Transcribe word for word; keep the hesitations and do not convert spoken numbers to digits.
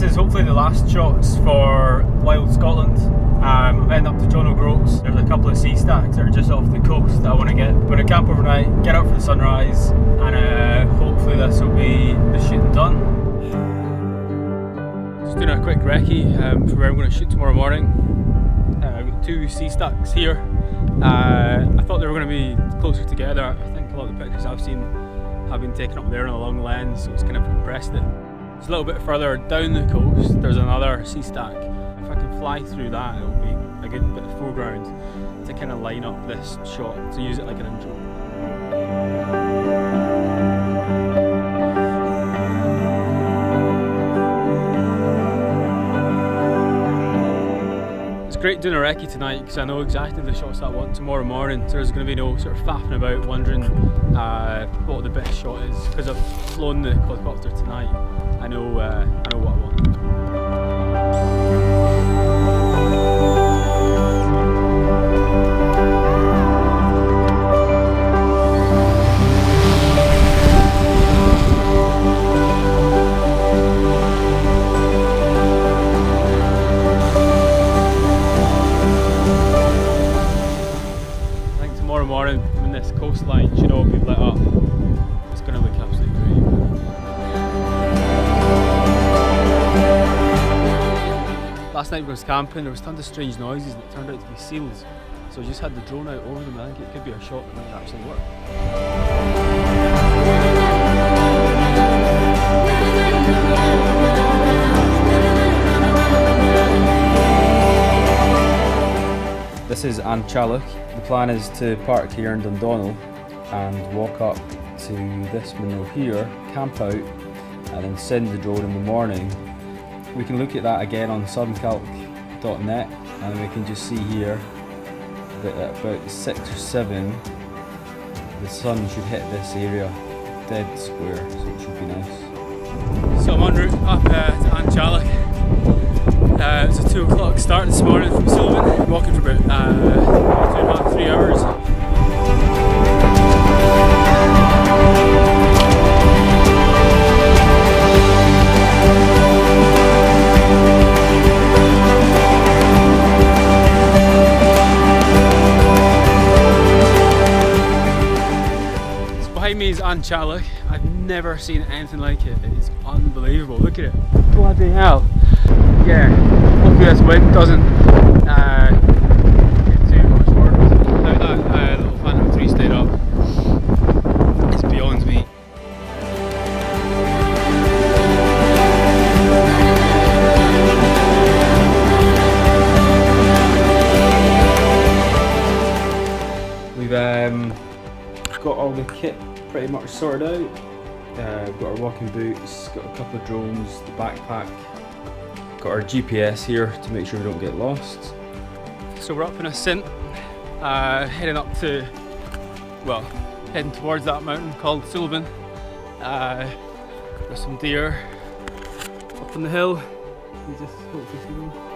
this is hopefully the last shots for Wild Scotland. Um, I'm heading up to John O'Groats. There's a couple of sea stacks that are just off the coast that I want to get. I'm going to camp overnight, get out for the sunrise, and uh, hopefully this will be the shooting done. Just doing a quick recce um, for where I'm going to shoot tomorrow morning. Uh, I've got two sea stacks here. Uh, I thought they were going to be closer together. I think a lot of the pictures I've seen have been taken up there on a long lens, so it's kind of compressed it. It's a little bit further down the coast, there's another sea stack. If I can fly through that, it'll be a good bit of foreground to kind of line up this shot, to use it like an intro. It's great doing a recce tonight because I know exactly the shots that I want tomorrow morning, so there's going to be no sort of faffing about wondering uh, what the best shot is, because I've flown the quadcopter tonight. I know, uh, I know what I want. I think tomorrow morning when this coastline should all be lit up, it's going to look absolutely great. Last night when I was camping, there was tons of strange noises that turned out to be seals. So I just had the drone out over them. I think it could be a shot that might actually work. This is Anchalik. The plan is to park here in Dundonald and walk up to this window here, camp out, and then send the drone in the morning. We can look at that again on southern calc dot net, and we can just see here that at about six or seven the sun should hit this area dead square, so it should be nice. So I'm en route up uh, to Anchalik. Uh, it's a two o'clock start this morning from Sullivan, walking for about uh, two and a half, three hours. Behind me is Anchalik. I've never seen anything like it. It's unbelievable. Look at it. Bloody hell. Yeah, hopefully this wind doesn't uh, get too much worse. How that uh, little Phantom three stayed up is beyond me. We've um, got all the kit pretty much sorted out. Uh, we've got our walking boots, got a couple of drones, the backpack, got our G P S here to make sure we don't get lost. So we're up in Assynt, uh, heading up to, well, heading towards that mountain called Sullivan. Uh, there's some deer up on the hill, you just hopefully see them.